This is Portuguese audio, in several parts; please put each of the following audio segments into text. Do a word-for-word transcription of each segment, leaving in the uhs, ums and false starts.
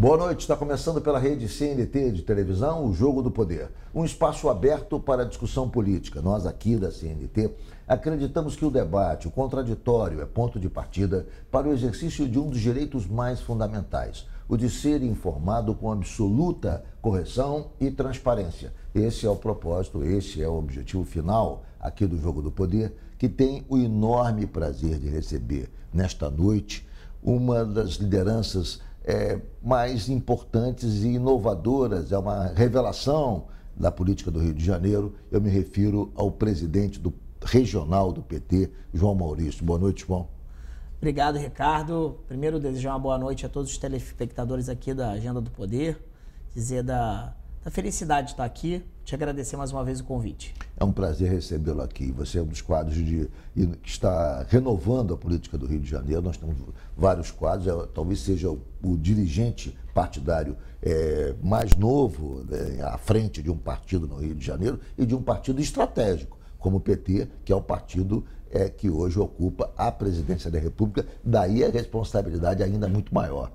Boa noite, está começando pela rede C N T de televisão, o Jogo do Poder. Um espaço aberto para a discussão política. Nós aqui da C N T acreditamos que o debate, o contraditório, é ponto de partida para o exercício de um dos direitos mais fundamentais, o de ser informado com absoluta correção e transparência. Esse é o propósito, esse é o objetivo final aqui do Jogo do Poder, que tem o enorme prazer de receber nesta noite uma das lideranças É, mais importantes e inovadoras, é uma revelação da política do Rio de Janeiro. Eu me refiro ao presidente do regional do P T, João Maurício. Boa noite, João. Obrigado, Ricardo. Primeiro, desejar uma boa noite a todos os telespectadores aqui da Agenda do Poder, dizer da, da felicidade de estar aqui, te agradecer mais uma vez o convite. É um prazer recebê-lo aqui. Você é um dos quadros de, que está renovando a política do Rio de Janeiro. Nós temos vários quadros, é, talvez seja o, o dirigente partidário é, mais novo é, à frente de um partido no Rio de Janeiro e de um partido estratégico, como o P T, que é o partido é, que hoje ocupa a presidência da República, daí a responsabilidade ainda muito maior.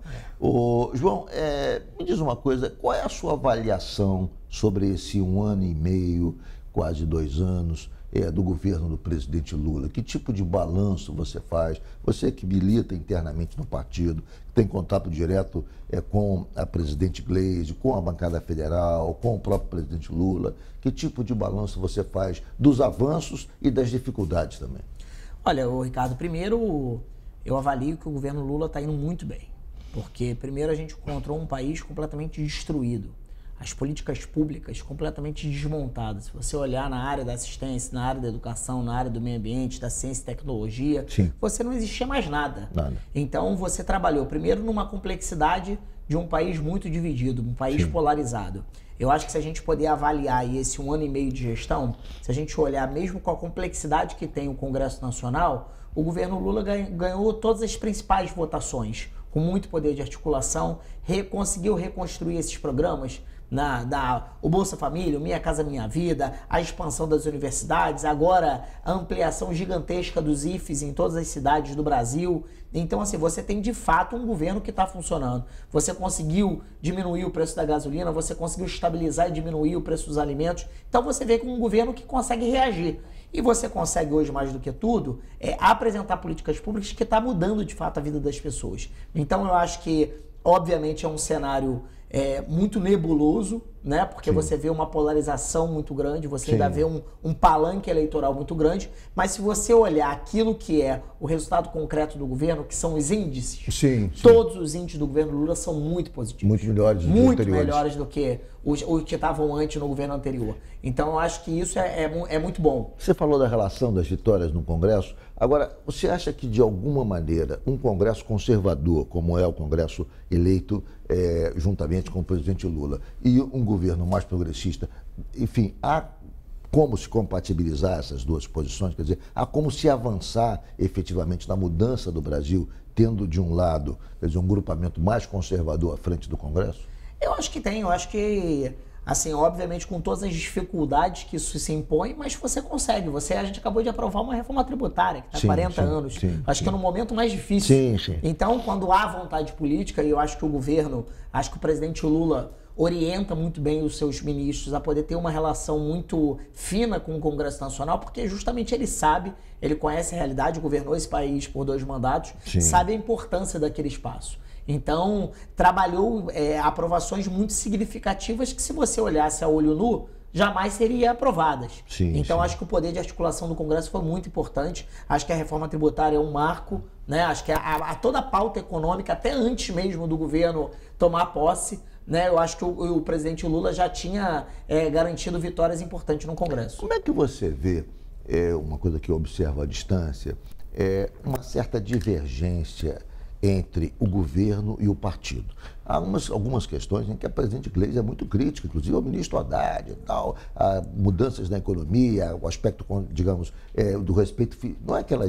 Ô, João, é, me diz uma coisa, qual é a sua avaliação sobre esse um ano e meio, quase dois anos, é, do governo do presidente Lula? Que tipo de balanço você faz? Você que milita internamente no partido, tem contato direto é, com a presidente Gleisi, com a bancada federal, com o próprio presidente Lula, que tipo de balanço você faz dos avanços e das dificuldades também? Olha, ô Ricardo, primeiro eu avalio que o governo Lula está indo muito bem, porque primeiro a gente encontrou um país completamente destruído, as políticas públicas completamente desmontadas. Se você olhar na área da assistência, na área da educação, na área do meio ambiente, da ciência e tecnologia, Sim. você não existia mais nada. nada. Então você trabalhou primeiro numa complexidade de um país muito dividido, um país Sim. polarizado. Eu acho que se a gente poder avaliar aí esse um ano e meio de gestão, se a gente olhar mesmo com a complexidade que tem o Congresso Nacional, o governo Lula ganhou todas as principais votações, com muito poder de articulação, re, conseguiu reconstruir esses programas, Na, da, o Bolsa Família, o Minha Casa Minha Vida, a expansão das universidades, agora a ampliação gigantesca dos I F Es em todas as cidades do Brasil. Então, assim, você tem de fato um governo que está funcionando. Você conseguiu diminuir o preço da gasolina, você conseguiu estabilizar e diminuir o preço dos alimentos. Então, você vê com um governo que consegue reagir. E você consegue hoje, mais do que tudo, é, apresentar políticas públicas que está mudando de fato a vida das pessoas. Então, eu acho que, obviamente, é um cenário É, muito nebuloso, né? Porque Sim. você vê uma polarização muito grande, você Sim. ainda vê um, um palanque eleitoral muito grande, mas se você olhar aquilo que é o resultado concreto do governo, que são os índices, Sim, sim. todos os índices do governo Lula são muito positivos. Muito melhores do que Muito anteriores. melhores do que os, os que estavam antes no governo anterior. Então, eu acho que isso é, é, é muito bom. Você falou da relação das vitórias no Congresso. Agora, você acha que, de alguma maneira, um Congresso conservador, como é o Congresso eleito é, juntamente com o presidente Lula, e um governo mais progressista, enfim, há como se compatibilizar essas duas posições? Quer dizer, há como se avançar efetivamente na mudança do Brasil, tendo de um lado, quer dizer, um grupamento mais conservador à frente do Congresso? Eu acho que tem, eu acho que, assim, obviamente com todas as dificuldades que isso se impõe, mas você consegue. Você, a gente acabou de aprovar uma reforma tributária que está há quarenta anos. Sim, acho sim. que é no momento mais difícil. Sim, sim. Então, quando há vontade política, e eu acho que o governo, acho que o presidente Lula orienta muito bem os seus ministros a poder ter uma relação muito fina com o Congresso Nacional, porque justamente ele sabe, ele conhece a realidade, governou esse país por dois mandatos, Sim. sabe a importância daquele espaço. Então, trabalhou é, aprovações muito significativas que, se você olhasse a olho nu, jamais seriam aprovadas. Sim, então, sim. acho que o poder de articulação do Congresso foi muito importante. Acho que a reforma tributária é um marco, né? Acho que a, a, a toda a pauta econômica, até antes mesmo do governo tomar posse, né? Eu acho que o, o presidente Lula já tinha é, garantido vitórias importantes no Congresso. Como é que você vê, é, uma coisa que eu observo à distância, é, uma certa divergência entre o governo e o partido? Há umas, algumas questões em que a presidente Gleisi é muito crítica, inclusive ao ministro Haddad e tal, a mudanças na economia, o aspecto, digamos, é, do respeito, não é aquela de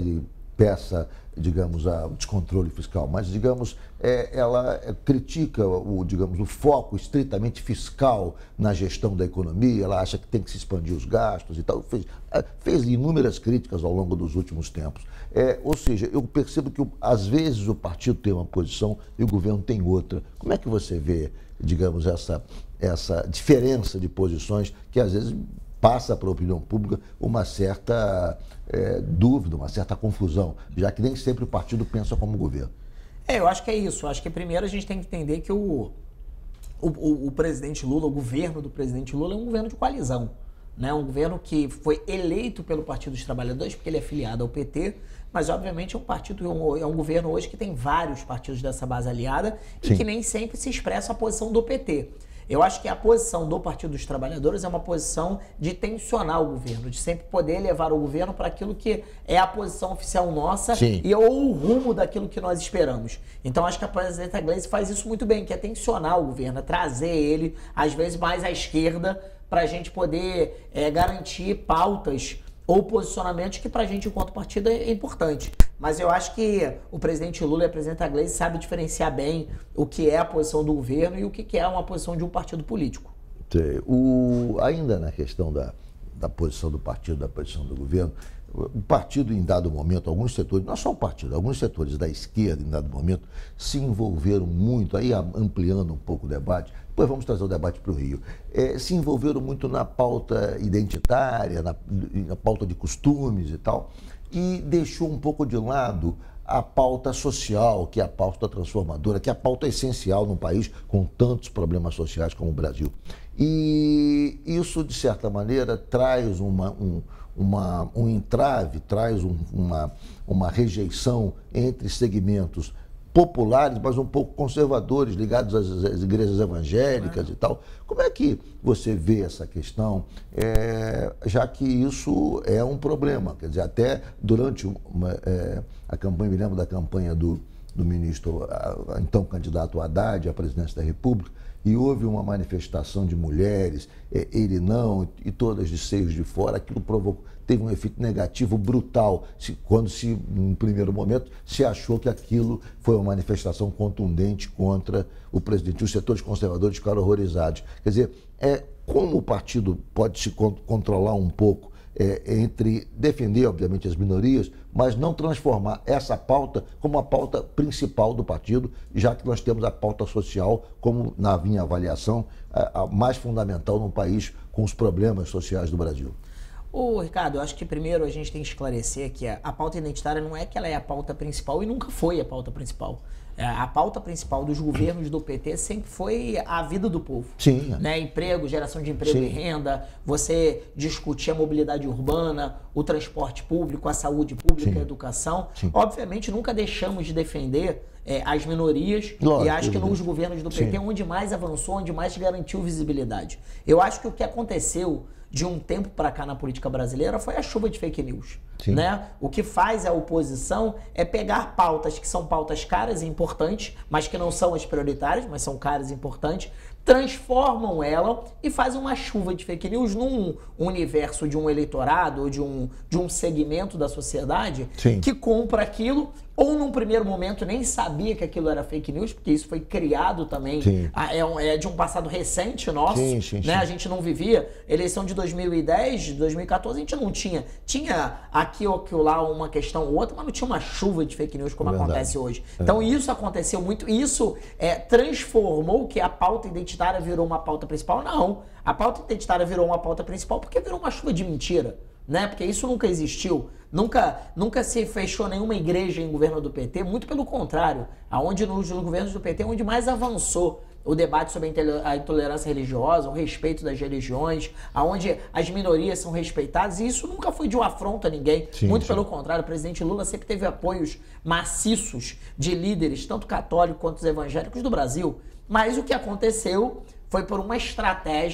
peça, digamos, a descontrole fiscal, mas, digamos, é, ela critica o, digamos, o foco estritamente fiscal na gestão da economia, ela acha que tem que se expandir os gastos e tal, fez, fez inúmeras críticas ao longo dos últimos tempos. É, ou seja, eu percebo que às vezes o partido tem uma posição e o governo tem outra. Como é que você vê, digamos, essa, essa diferença de posições que às vezes passa para a opinião pública uma certa é, dúvida, uma certa confusão, já que nem sempre o partido pensa como governo? É, eu acho que é isso. Eu acho que primeiro a gente tem que entender que o, o, o, o presidente Lula, o governo do presidente Lula é um governo de coalizão, né? Um governo que foi eleito pelo Partido dos Trabalhadores, porque ele é filiado ao P T, mas obviamente é um partido, é um governo hoje que tem vários partidos dessa base aliada Sim. e que nem sempre se expressa a posição do P T. Eu acho que a posição do Partido dos Trabalhadores é uma posição de tensionar o governo, de sempre poder levar o governo para aquilo que é a posição oficial nossa Sim. e ou o rumo daquilo que nós esperamos. Então acho que a presidenta Gleisi faz isso muito bem, que é tensionar o governo, é trazer ele, às vezes mais à esquerda, para a gente poder é, garantir pautas ou posicionamentos que para a gente, enquanto partido, é importante. Mas eu acho que o presidente Lula e a presidenta Gleisi sabem diferenciar bem o que é a posição do governo e o que é uma posição de um partido político. O, ainda na questão da, da posição do partido, da posição do governo, o partido, em dado momento, alguns setores, não só o partido, alguns setores da esquerda, em dado momento, se envolveram muito, aí ampliando um pouco o debate, depois vamos trazer o debate para o Rio, é, se envolveram muito na pauta identitária, na, na pauta de costumes e tal, e deixou um pouco de lado a pauta social, que é a pauta transformadora, que é a pauta essencial num país com tantos problemas sociais como o Brasil. E isso, de certa maneira, traz uma, um, uma, um entrave, traz um, uma, uma rejeição entre segmentos populares, mas um pouco conservadores, ligados às, às igrejas evangélicas é. e tal. Como é que você vê essa questão, é, já que isso é um problema? Quer dizer, até durante uma, é, a campanha, me lembro da campanha do, do ministro, a, a, então candidato Haddad à presidência da República, e houve uma manifestação de mulheres, é, ele não, e todas de seios de fora, aquilo provocou, teve um efeito negativo brutal, se, quando se, num primeiro momento, se achou que aquilo foi uma manifestação contundente contra o presidente. Os setores conservadores ficaram horrorizados. Quer dizer, é, como o partido pode se controlar um pouco é, entre defender, obviamente, as minorias, mas não transformar essa pauta como a pauta principal do partido, já que nós temos a pauta social como, na minha avaliação, a, a mais fundamental num país com os problemas sociais do Brasil. Ô, Ricardo, eu acho que primeiro a gente tem que esclarecer que a, a pauta identitária não é que ela é a pauta principal e nunca foi a pauta principal. É, a pauta principal dos governos do P T sempre foi a vida do povo. Sim. Né? Emprego, geração de emprego Sim. e renda, você discutir a mobilidade urbana, o transporte público, a saúde pública, Sim. a educação. Sim. Obviamente, nunca deixamos de defender é, as minorias Lógico, e acho que nos governos do P T é onde mais avançou, onde mais garantiu visibilidade. Eu acho que o que aconteceu de um tempo para cá na política brasileira foi a chuva de fake news. Né? O que faz a oposição é pegar pautas que são pautas caras e importantes, mas que não são as prioritárias, mas são caras e importantes, transformam ela e fazem uma chuva de fake news num universo de um eleitorado ou de um, de um segmento da sociedade Sim. que compra aquilo ou num primeiro momento nem sabia que aquilo era fake news, porque isso foi criado também, é, um, é de um passado recente nosso, sim, sim, né? Sim. A gente não vivia, eleição de dois mil e dez, de dois mil e quatorze, a gente não tinha, tinha aqui ou aqui ou lá uma questão ou outra, mas não tinha uma chuva de fake news como é acontece hoje. É. Então isso aconteceu muito, isso é, transformou que a pauta identitária virou uma pauta principal? Não, a pauta identitária virou uma pauta principal porque virou uma chuva de mentira. Né? Porque isso nunca existiu, nunca, nunca se fechou nenhuma igreja em governo do P T, muito pelo contrário, aonde nos governos do P T é onde mais avançou o debate sobre a intolerância religiosa, o respeito das religiões, aonde as minorias são respeitadas, e isso nunca foi de um afronto a ninguém, sim, muito sim. pelo contrário, o presidente Lula sempre teve apoios maciços de líderes, tanto católicos quanto os evangélicos do Brasil, mas o que aconteceu foi por uma estratégia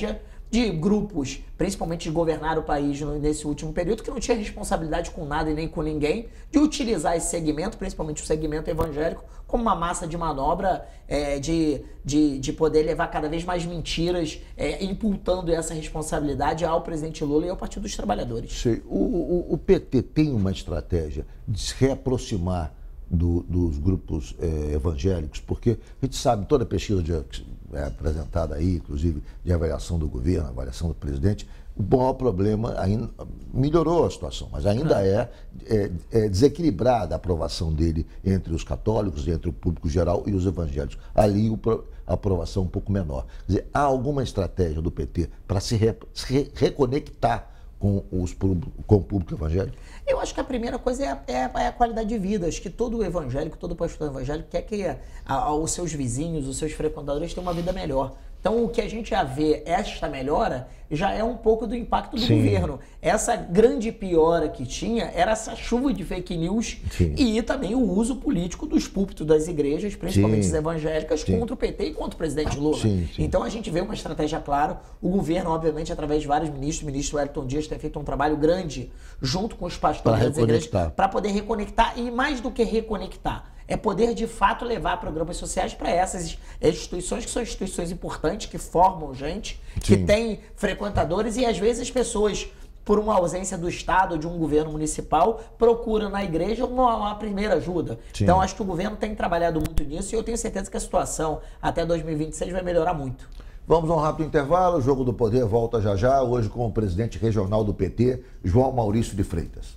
de grupos, principalmente de governar o país nesse último período, que não tinha responsabilidade com nada e nem com ninguém, de utilizar esse segmento, principalmente o segmento evangélico, como uma massa de manobra, é, de, de, de poder levar cada vez mais mentiras, é, imputando essa responsabilidade ao presidente Lula e ao Partido dos Trabalhadores. Sei. O, o, o P T tem uma estratégia de se reaproximar do, dos grupos é, evangélicos, porque a gente sabe, toda a pesquisa de, é, apresentada aí, inclusive de avaliação do governo, avaliação do presidente, o maior problema ainda melhorou a situação, mas ainda é, é, é desequilibrada a aprovação dele entre os católicos, entre o público geral e os evangélicos. Ali o, a aprovação um pouco menor. Quer dizer, há alguma estratégia do P T para se, re, se re, reconectar com, os, com o público evangélico? Eu acho que a primeira coisa é a, é a, é a qualidade de vida. Acho que todo evangélico, todo pastor evangélico quer que a, a, os seus vizinhos, os seus frequentadores tenham uma vida melhor. Então, o que a gente já vê, esta melhora, já é um pouco do impacto do Sim. governo. Essa grande piora que tinha era essa chuva de fake news Sim. e também o uso político dos púlpitos das igrejas, principalmente Sim. as evangélicas, Sim. contra o P T e contra o presidente Lula. Sim, sim. Então, a gente vê uma estratégia clara. O governo, obviamente, através de vários ministros, o ministro Wellington Dias tem feito um trabalho grande junto com os pastores das igrejas para poder reconectar e, mais do que reconectar, é poder, de fato, levar programas sociais para essas instituições, que são instituições importantes, que formam gente, Sim. que têm frequentadores e, às vezes, as pessoas, por uma ausência do Estado ou de um governo municipal, procuram na igreja uma, uma primeira ajuda. Sim. Então, acho que o governo tem trabalhado muito nisso e eu tenho certeza que a situação até dois mil e vinte e seis vai melhorar muito. Vamos a um rápido intervalo. O Jogo do Poder volta já já, hoje com o presidente regional do P T, João Maurício de Freitas.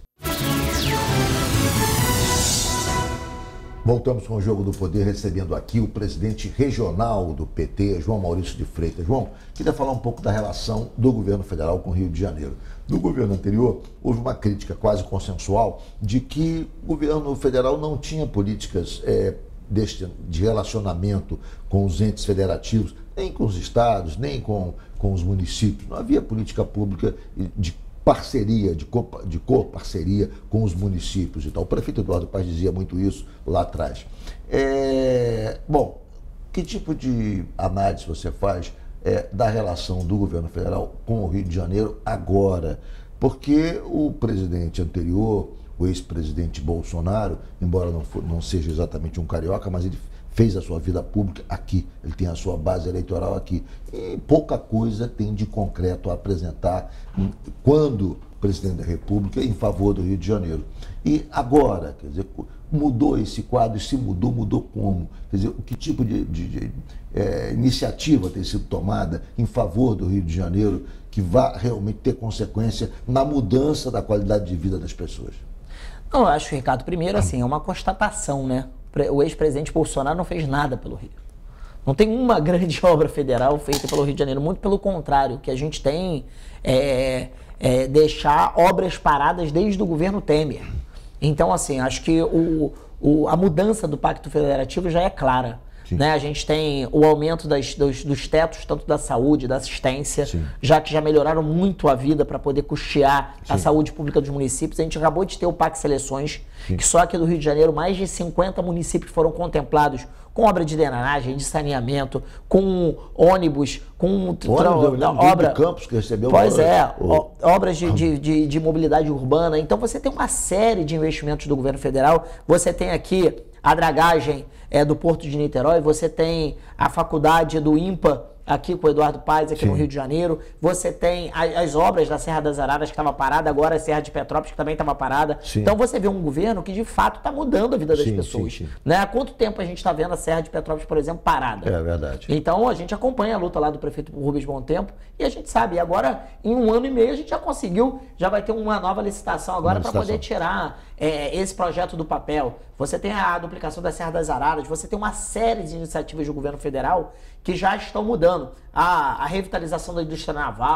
Voltamos com o Jogo do Poder, recebendo aqui o presidente regional do P T, João Maurício de Freitas. João, queria falar um pouco da relação do governo federal com o Rio de Janeiro. No governo anterior, houve uma crítica quase consensual de que o governo federal não tinha políticas é, deste, de relacionamento com os entes federativos, nem com os estados, nem com, com os municípios. Não havia política pública de parceria, de, co, de co-parceria com os municípios e tal. O prefeito Eduardo Paes dizia muito isso lá atrás. É, bom, que tipo de análise você faz é, da relação do governo federal com o Rio de Janeiro agora? Porque o presidente anterior, o ex-presidente Bolsonaro, embora não, for, não seja exatamente um carioca, mas ele fez a sua vida pública aqui, ele tem a sua base eleitoral aqui. E pouca coisa tem de concreto a apresentar quando presidente da República em favor do Rio de Janeiro. E agora, quer dizer, mudou esse quadro, e se mudou, mudou como? Quer dizer, que tipo de, de, de é, iniciativa tem sido tomada em favor do Rio de Janeiro que vá realmente ter consequência na mudança da qualidade de vida das pessoas? Não, eu acho, Ricardo, primeiro, assim, é uma constatação, né? O ex-presidente Bolsonaro não fez nada pelo Rio. Não tem uma grande obra federal feita pelo Rio de Janeiro, muito pelo contrário. O que a gente tem é, é deixar obras paradas desde o governo Temer. Então, assim, acho que o, o, a mudança do Pacto Federativo já é clara. Né? A gente tem o aumento das, dos, dos tetos, tanto da saúde, da assistência, Sim. já que já melhoraram muito a vida para poder custear Sim. a saúde pública dos municípios. A gente acabou de ter o P A C Seleções, Sim. que só aqui do Rio de Janeiro mais de cinquenta municípios foram contemplados com obra de drenagem, de saneamento, com ônibus, com tra... obra Campos que recebeu pois uma... é, o... obras de, de, de, de mobilidade urbana. Então você tem uma série de investimentos do governo federal. Você tem aqui a dragagem é, do Porto de Niterói, você tem a faculdade do IMPA aqui com o Eduardo Paes, aqui Sim. no Rio de Janeiro, você tem as, as obras da Serra das Araras que estava parada, agora a Serra de Petrópolis que também estava parada. Sim. Então você vê um governo que de fato está mudando a vida das sim, pessoas. Sim, sim. Né? Há quanto tempo a gente está vendo a Serra de Petrópolis, por exemplo, parada? É verdade. Então a gente acompanha a luta lá do prefeito Rubens Bom Tempo e a gente sabe, agora em um ano e meio a gente já conseguiu, já vai ter uma nova licitação agora para poder tirar é, esse projeto do papel. Você tem a duplicação da Serra das Araras, você tem uma série de iniciativas do governo federal que já estão mudando. A, a revitalização da indústria naval,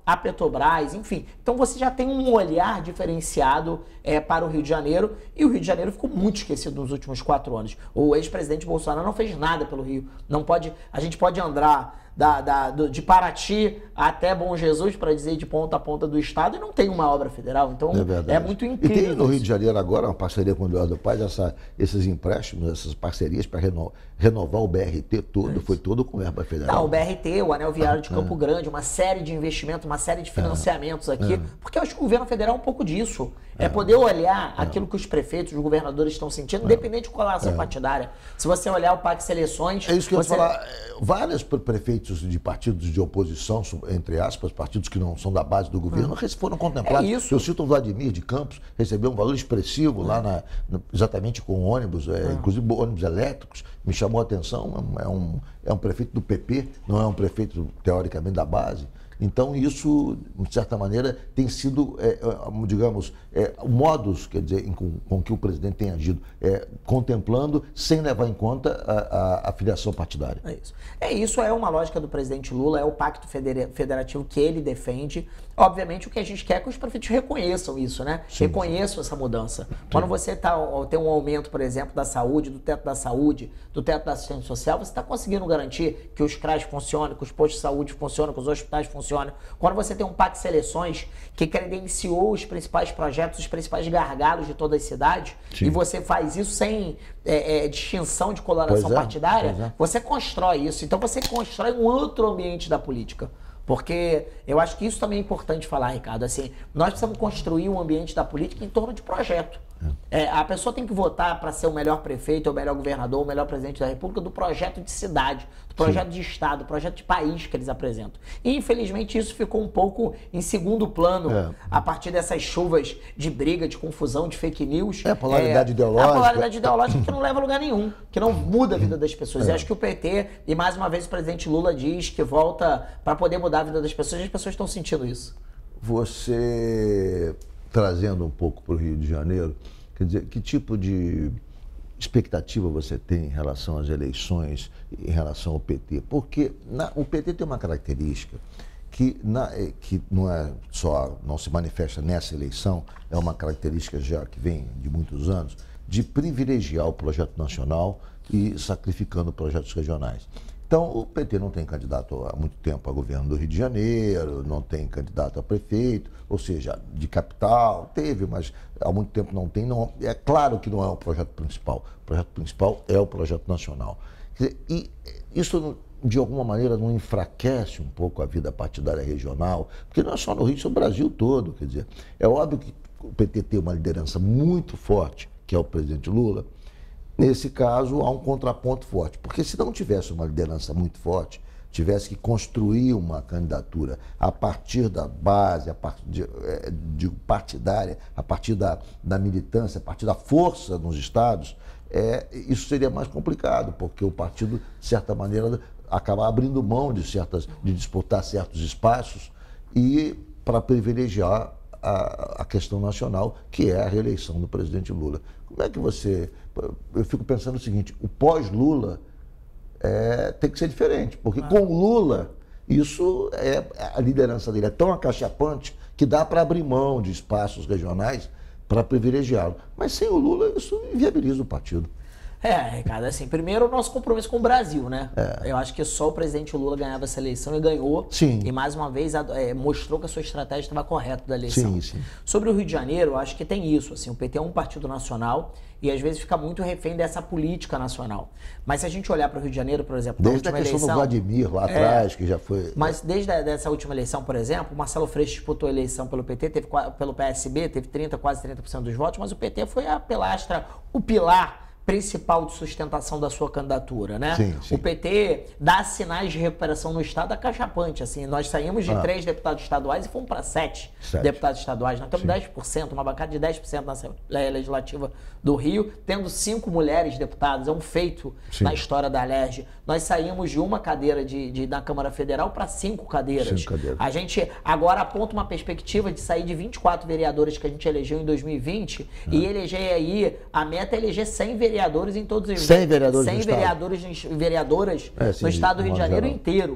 a Petrobras, enfim. Então você já tem um olhar diferenciado é, para o Rio de Janeiro, e o Rio de Janeiro ficou muito esquecido nos últimos quatro anos. O ex-presidente Bolsonaro não fez nada pelo Rio. Não pode, a gente pode andar da, da, do, de Paraty até Bom Jesus, para dizer de ponta a ponta do estado, e não tem uma obra federal. Então é, é muito incrível. E tem no Rio de Janeiro agora uma parceria com o Eduardo Paes, essa, esses empréstimos, essas parcerias para reno, renovar o B R T todo, é foi todo com verba federal. Não, o B R T, o Anel Viário de Campo é. Grande, uma série de investimentos, uma série de financiamentos é. aqui, é. porque eu acho que o governo federal é um pouco disso. É, é poder olhar é. aquilo que os prefeitos, os governadores estão sentindo, é. independente de colação é. partidária. Se você olhar o Pacto Seleções... É isso que você... eu ia falar. Vários prefeitos de partidos de oposição, entre aspas, partidos que não são da base do governo, hum. foram contemplados. É isso. Eu cito o Vladimir de Campos, recebeu um valor expressivo hum. lá, na, exatamente com ônibus, é, hum. inclusive ônibus elétricos. Me chamou a atenção, é um, é um prefeito do P P, não é um prefeito, teoricamente, da base. Então, isso, de certa maneira, tem sido, é, digamos, é, o modus, quer dizer, em, com, com que o presidente tem agido, é, contemplando, sem levar em conta a, a, a filiação partidária. É isso. É isso, é uma lógica do presidente Lula, é o pacto federativo que ele defende. Obviamente, o que a gente quer é que os prefeitos reconheçam isso, né? Sim. Reconheçam essa mudança. Sim. Quando você tá, tem um aumento, por exemplo, da saúde, do teto da saúde, do teto da assistência social, você está conseguindo garantir que os C R A S funcionem, que os postos de saúde funcionem, que os hospitais funcionem. Quando você tem um pacto de seleções que credenciou os principais projetos, os principais gargalos de toda a cidade, Sim. e você faz isso sem é, é, distinção de coloração é, partidária, é. você constrói isso. Então você constrói um outro ambiente da política. Porque eu acho que isso também é importante falar, Ricardo. Assim, nós precisamos construir um ambiente da política em torno de projeto. É, a pessoa tem que votar para ser o melhor prefeito, o melhor governador, o melhor presidente da República do projeto de cidade, do projeto Sim. de Estado, do projeto de país que eles apresentam. E, infelizmente, isso ficou um pouco em segundo plano é. a partir dessas chuvas de briga, de confusão, de fake news. É a polaridade é, ideológica. A polaridade ideológica que não leva a lugar nenhum, que não muda a vida das pessoas. É. E acho que o P T, e mais uma vez o presidente Lula diz que volta para poder mudar a vida das pessoas, e as pessoas estão sentindo isso. Você... trazendo um pouco para o Rio de Janeiro, quer dizer, que tipo de expectativa você tem em relação às eleições, em relação ao P T? Porque na, o P T tem uma característica que, na, que não é só, não se manifesta nessa eleição, é uma característica já que vem de muitos anos, de privilegiar o projeto nacional e sacrificando projetos regionais. Então, o P T não tem candidato há muito tempo a governo do Rio de Janeiro, não tem candidato a prefeito, ou seja, de capital, teve, mas há muito tempo não tem. Não, é claro que não é o projeto principal. O projeto principal é o projeto nacional. Quer dizer, e isso, de alguma maneira, não enfraquece um pouco a vida partidária regional, porque não é só no Rio, isso é o Brasil todo. Quer dizer, é óbvio que o P T tem uma liderança muito forte, que é o presidente Lula. Nesse caso, há um contraponto forte, porque se não tivesse uma liderança muito forte, tivesse que construir uma candidatura a partir da base, a partir de, de partidária, a partir da, da militância, a partir da força nos estados, é, isso seria mais complicado, porque o partido, de certa maneira, acaba abrindo mão de, certas, de disputar certos espaços e para privilegiar a, a questão nacional, que é a reeleição do presidente Lula. Como é que você... Eu fico pensando o seguinte, o pós-Lula é, tem que ser diferente, porque ah. com o Lula, isso é, a liderança dele é tão acachapante que dá para abrir mão de espaços regionais para privilegiá-lo. Mas sem o Lula, isso inviabiliza o partido. É, Ricardo, assim, primeiro o nosso compromisso com o Brasil, né? É. Eu acho que só o presidente Lula ganhava essa eleição e ganhou. Sim. E mais uma vez é, mostrou que a sua estratégia estava correta da eleição. Sim, sim. Sobre o Rio de Janeiro, eu acho que tem isso, assim, o P T é um partido nacional e às vezes fica muito refém dessa política nacional. Mas se a gente olhar para o Rio de Janeiro, por exemplo, desde a questão eleição, do Vladimir lá atrás, é, que já foi... Mas desde a, dessa última eleição, por exemplo, o Marcelo Freixo disputou a eleição pelo P T, teve, pelo P S B, teve trinta, quase trinta por cento dos votos, mas o P T foi a pilastra, o pilar principal de sustentação da sua candidatura, né? Sim, sim. O P T dá sinais de recuperação no Estado acachapante, assim, nós saímos de ah. três deputados estaduais e fomos para sete, sete deputados estaduais, nós temos sim. dez por cento, uma bancada de dez por cento na Assembleia Legislativa do Rio, tendo cinco mulheres deputadas, é um feito sim. na história da Alerj. Nós saímos de uma cadeira de, de, da Câmara Federal para cinco cadeiras. Cinco cadeiras. A gente agora aponta uma perspectiva de sair de vinte e quatro vereadores que a gente elegeu em dois mil e vinte ah. e eleger aí, a meta é eleger cem vereadores em todos os cem vereadores cem vereadores e vereadoras é, sim, no estado do Rio de Janeiro geral. inteiro.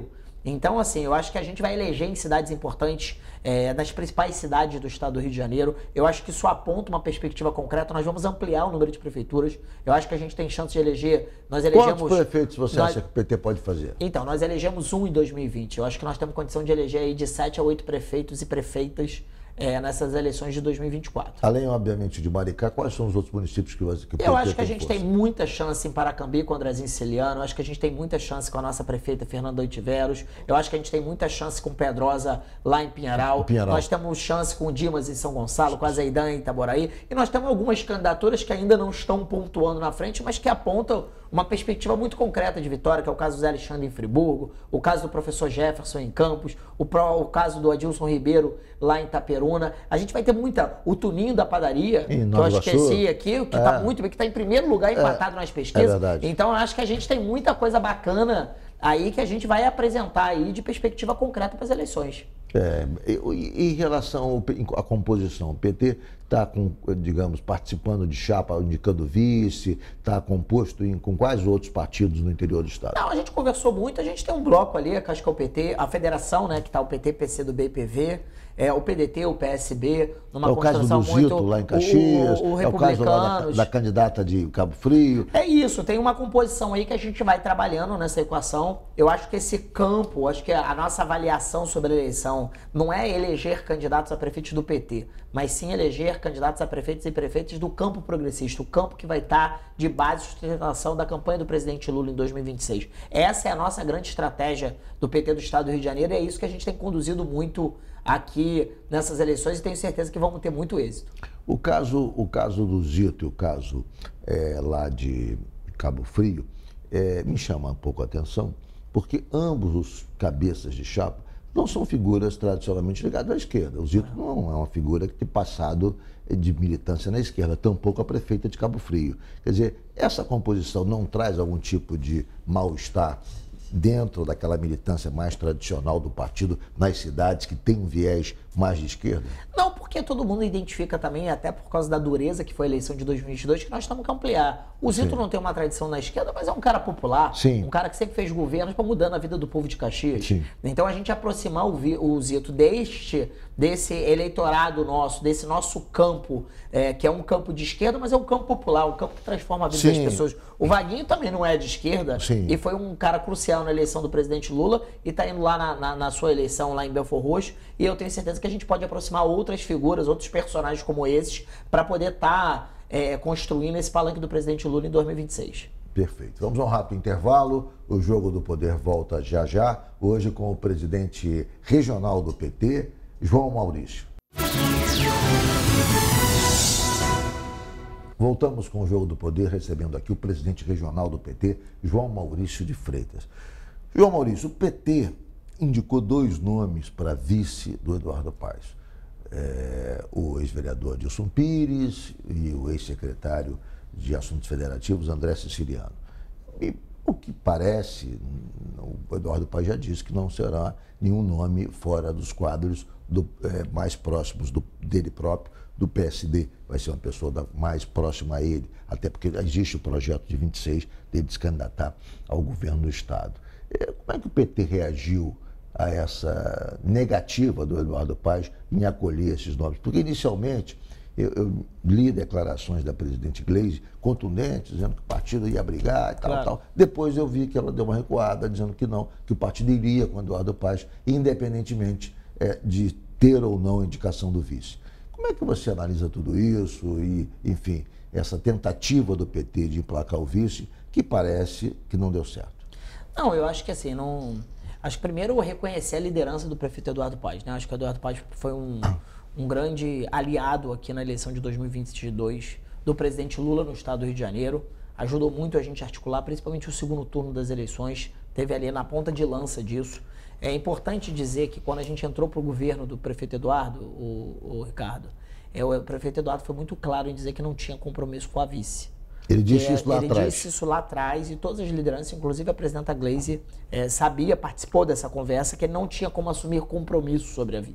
Então, assim, eu acho que a gente vai eleger em cidades importantes, é, nas principais cidades do estado do Rio de Janeiro. Eu acho que isso aponta uma perspectiva concreta. Nós vamos ampliar o número de prefeituras. Eu acho que a gente tem chance de eleger... Nós elegemos, Quantos prefeitos você nós, acha que o P T pode fazer? Então, nós elegemos um em dois mil e vinte. Eu acho que nós temos condição de eleger aí de sete a oito prefeitos e prefeitas É, nessas eleições de dois mil e vinte e quatro. Além, obviamente, de Maricá, quais são os outros municípios que você que Eu acho que a gente tem muita chance em Paracambi com o Andrezinho Ciliano. Eu acho que a gente tem muita chance com a nossa prefeita Fernanda Oitiveros. Eu acho que a gente tem muita chance com Pedrosa lá em Pinheiral. Pinheiral. Nós temos chance com o Dimas em São Gonçalo, com a Zeidan em Itaboraí. E nós temos algumas candidaturas que ainda não estão pontuando na frente, mas que apontam uma perspectiva muito concreta de vitória, que é o caso do Zé Alexandre em Friburgo, o caso do professor Jefferson em Campos, o, pro, o caso do Adilson Ribeiro lá em Itaperuna. A gente vai ter muita... O Tuninho da padaria, que eu esqueci aqui, que está é. muito bem, que está em primeiro lugar empatado é. nas pesquisas. É verdade. Então, eu acho que a gente tem muita coisa bacana aí que a gente vai apresentar aí de perspectiva concreta para as eleições. É, em relação à composição, o P T está, digamos, participando de chapa, indicando vice, está composto em, com quais outros partidos no interior do estado? Não, a gente conversou muito, a gente tem um bloco ali, acho que é o P T, a federação, né, que está o P T, P C do B e P V, é, o P D T, o P S B, numa é o caso do muito... Zito, lá em Caxias, o, o, o é o caso lá da, da candidata de Cabo Frio. É isso, tem uma composição aí que a gente vai trabalhando nessa equação. Eu acho que esse campo, acho que a nossa avaliação sobre a eleição não é eleger candidatos a prefeitos do P T, mas sim eleger candidatos a prefeitos e prefeitas do campo progressista, o campo que vai estar de base de sustentação da campanha do presidente Lula em dois mil e vinte e seis. Essa é a nossa grande estratégia do P T do estado do Rio de Janeiro e é isso que a gente tem conduzido muito aqui nessas eleições e tenho certeza que vamos ter muito êxito. O caso, o caso do Zito e o caso é, lá de Cabo Frio é, me chama um pouco a atenção, porque ambos os cabeças de chapa não são figuras tradicionalmente ligadas à esquerda. O Zito não é uma figura que tem passado de militância na esquerda, tampouco a prefeita de Cabo Frio. Quer dizer, essa composição não traz algum tipo de mal-estar dentro daquela militância mais tradicional do partido nas cidades que tem um viés mais de esquerda? Não, porque todo mundo identifica também, até por causa da dureza que foi a eleição de dois mil e vinte e dois, que nós temos que ampliar. O Zito Sim. não tem uma tradição na esquerda, mas é um cara popular, Sim. um cara que sempre fez governos para mudando a vida do povo de Caxias. Sim. Então a gente aproximar o, o Zito deste, desse eleitorado nosso, desse nosso campo, é, que é um campo de esquerda, mas é um campo popular, um campo que transforma a vida Sim. das pessoas. O Vaguinho também não é de esquerda Sim. e foi um cara crucial na eleição do presidente Lula e está indo lá na, na, na sua eleição lá em Belford Roxo, e eu tenho certeza que a gente pode aproximar outras figuras, outros personagens como esses, para poder estar tá, é, construindo esse palanque do presidente Lula em dois mil e vinte e seis. Perfeito. Vamos a um rápido intervalo. O Jogo do Poder volta já já, hoje com o presidente regional do P T, João Maurício. Voltamos com o Jogo do Poder, recebendo aqui o presidente regional do P T, João Maurício de Freitas. João Maurício, o P T indicou dois nomes para vice do Eduardo Paes. É, o ex-vereador Adilson Pires e o ex-secretário de Assuntos Federativos, André Siciliano. E o que parece, o Eduardo Paes já disse que não será nenhum nome fora dos quadros do, é, mais próximos do, dele próprio, do P S D. Vai ser uma pessoa da, mais próxima a ele, até porque existe o projeto de vinte e seis dele se candidatar ao governo do Estado. É, como é que o P T reagiu a essa negativa do Eduardo Paes em acolher esses nomes? Porque inicialmente eu, eu li declarações da presidente Gleisi contundentes, dizendo que o partido ia brigar e tal, claro. tal. Depois eu vi que ela deu uma recuada, dizendo que não, que o partido iria com o Eduardo Paes, independentemente é, de ter ou não a indicação do vice. Como é que você analisa tudo isso e, enfim, essa tentativa do P T de emplacar o vice, que parece que não deu certo? Não, eu acho que assim, não... Acho que primeiro eu reconhecer a liderança do prefeito Eduardo Paes, né? Acho que o Eduardo Paes foi um, um grande aliado aqui na eleição de dois mil e vinte e dois do presidente Lula no estado do Rio de Janeiro. Ajudou muito a gente a articular, principalmente o segundo turno das eleições. Teve ali na ponta de lança disso. É importante dizer que quando a gente entrou para o governo do prefeito Eduardo, o, o Ricardo, é, o prefeito Eduardo foi muito claro em dizer que não tinha compromisso com a vice. Ele disse é, isso lá ele atrás. Ele disse isso lá atrás e todas as lideranças, inclusive a presidenta Gleisi, é, sabia, participou dessa conversa, que ele não tinha como assumir compromisso sobre a vice.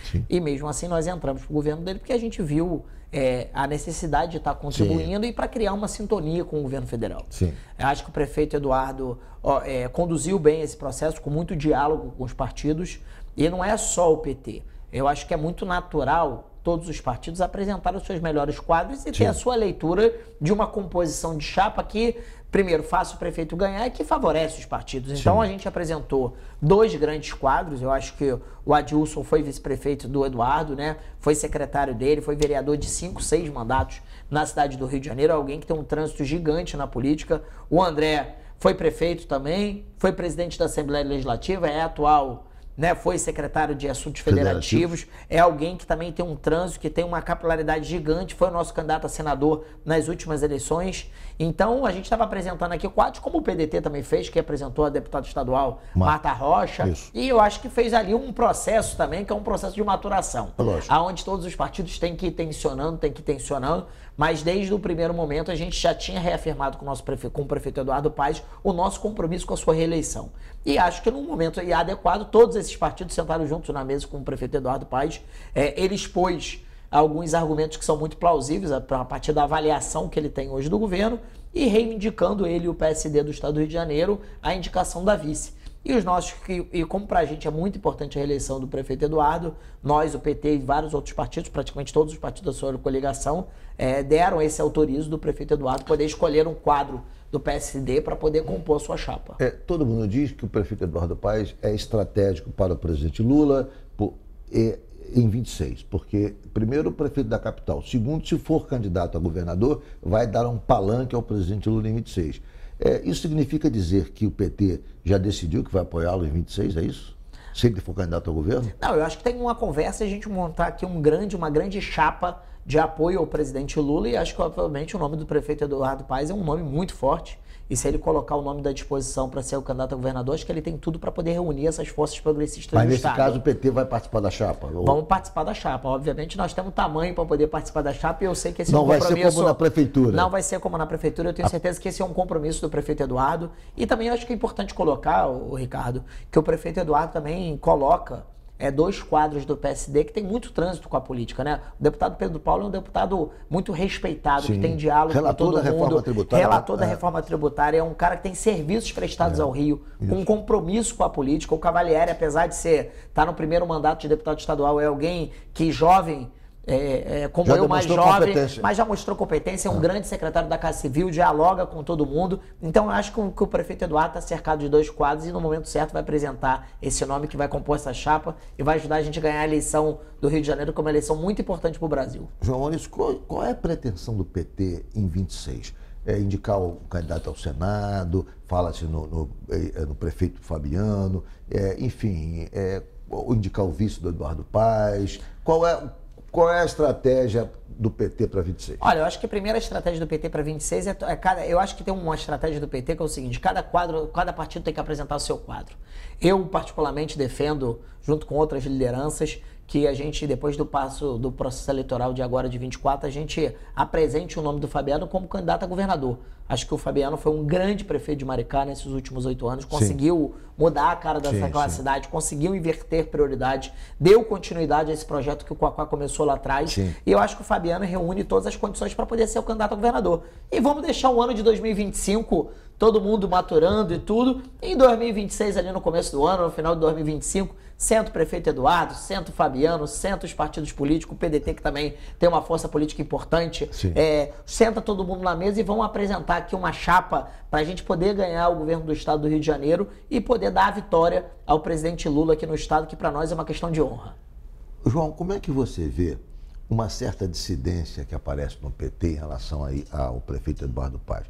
Sim. E mesmo assim nós entramos para o governo dele porque a gente viu é, a necessidade de estar contribuindo Sim. e para criar uma sintonia com o governo federal. Sim. Eu acho que o prefeito Eduardo ó, é, conduziu bem esse processo, com muito diálogo com os partidos, e não é só o P T. Eu acho que é muito natural todos os partidos apresentarem os seus melhores quadros e Sim. ter a sua leitura de uma composição de chapa que, primeiro, faça o prefeito ganhar e que favorece os partidos. Então, Sim. a gente apresentou dois grandes quadros. Eu acho que o Adilson foi vice-prefeito do Eduardo, né? Foi secretário dele, foi vereador de cinco, seis mandatos na cidade do Rio de Janeiro, alguém que tem um trânsito gigante na política. O André foi prefeito também, foi presidente da Assembleia Legislativa, é atual... Né, foi secretário de Assuntos Federativos, Federativo. É alguém que também tem um trânsito, que tem uma capilaridade gigante, foi o nosso candidato a senador nas últimas eleições. Então, a gente estava apresentando aqui quadros, como o P D T também fez, que apresentou a deputada estadual Marta, Marta Rocha. Isso. E eu acho que fez ali um processo também, que é um processo de maturação. Lógico. Onde todos os partidos têm que ir tensionando, têm que ir tensionando. Mas desde o primeiro momento a gente já tinha reafirmado com o, nosso prefe... com o prefeito Eduardo Paes o nosso compromisso com a sua reeleição. E acho que num momento adequado, todos esses partidos sentaram juntos na mesa com o prefeito Eduardo Paes. É, ele expôs alguns argumentos que são muito plausíveis a partir da avaliação que ele tem hoje do governo e reivindicando ele e o P S D do Estado do Rio de Janeiro a indicação da vice. E os nossos, e como para a gente é muito importante a reeleição do prefeito Eduardo, nós, o P T e vários outros partidos, praticamente todos os partidos da sua coligação, é, deram esse autorizo do prefeito Eduardo poder escolher um quadro do P S D para poder compor a sua chapa. É, todo mundo diz que o prefeito Eduardo Paes é estratégico para o presidente Lula por, é, em vinte e seis, porque, primeiro, o prefeito da capital, segundo, se for candidato a governador, vai dar um palanque ao presidente Lula em vinte e seis. É, isso significa dizer que o P T já decidiu que vai apoiá-lo em vinte e seis, é isso? Se ele for candidato ao governo? Não, eu acho que tem uma conversa e a gente montar aqui um grande, uma grande chapa de apoio ao presidente Lula e acho que, obviamente, o nome do prefeito Eduardo Paes é um nome muito forte. E se ele colocar o nome da disposição para ser o candidato a governador, acho que ele tem tudo para poder reunir essas forças progressistas Mas do Mas Estado. nesse caso o P T vai participar da chapa? Ou... Vamos participar da chapa. Obviamente nós temos tamanho para poder participar da chapa e eu sei que esse não é um compromisso... Não vai ser como na prefeitura. Não vai ser como na prefeitura. Eu tenho certeza que esse é um compromisso do prefeito Eduardo. E também eu acho que é importante colocar, o Ricardo, que o prefeito Eduardo também coloca... É, dois quadros do P S D que tem muito trânsito com a política, né? O deputado Pedro Paulo é um deputado muito respeitado, Sim. que tem diálogo relator com todo da mundo. Reforma tributária. Relator da é. reforma tributária, é um cara que tem serviços prestados é. ao Rio, Isso. com um compromisso com a política. O Cavalieri, apesar de ser estar tá no primeiro mandato de deputado estadual, é alguém que jovem... É, é, como já eu, mais jovem, mas já mostrou competência, é um ah. grande secretário da Casa Civil, dialoga com todo mundo. Então, eu acho que o, que o prefeito Eduardo está cercado de dois quadros e no momento certo vai apresentar esse nome que vai compor essa chapa e vai ajudar a gente a ganhar a eleição do Rio de Janeiro, que é uma eleição muito importante para o Brasil. João Maurício, qual, qual é a pretensão do P T em vinte e seis? É indicar o candidato ao Senado, fala-se no, no, no prefeito Fabiano, é, enfim, é, indicar o vice do Eduardo Paes. Qual é Qual é a estratégia do P T para vinte e seis? Olha, eu acho que a primeira estratégia do P T para vinte e seis é, é cada. Eu acho que tem uma estratégia do P T que é o seguinte: cada quadro, cada partido tem que apresentar o seu quadro. Eu, particularmente, defendo, junto com outras lideranças, que a gente, depois do passo do processo eleitoral de agora de vinte e quatro, a gente apresente o nome do Fabiano como candidato a governador. Acho que o Fabiano foi um grande prefeito de Maricá nesses últimos oito anos, conseguiu sim. mudar a cara dessa sim, cidade, sim. conseguiu inverter prioridades, deu continuidade a esse projeto que o Quaquá começou lá atrás. Sim. E eu acho que o Fabiano reúne todas as condições para poder ser o candidato a governador. E vamos deixar o ano de dois mil e vinte e cinco todo mundo maturando e tudo. Em dois mil e vinte e seis, ali no começo do ano, no final de dois mil e vinte e cinco, senta o prefeito Eduardo, senta o Fabiano, senta os partidos políticos, o P D T, que também tem uma força política importante, é, senta todo mundo na mesa e vão apresentar aqui uma chapa para a gente poder ganhar o governo do Estado do Rio de Janeiro e poder dar a vitória ao presidente Lula aqui no Estado, que para nós é uma questão de honra. João, como é que você vê uma certa dissidência que aparece no P T em relação aí ao prefeito Eduardo Paes?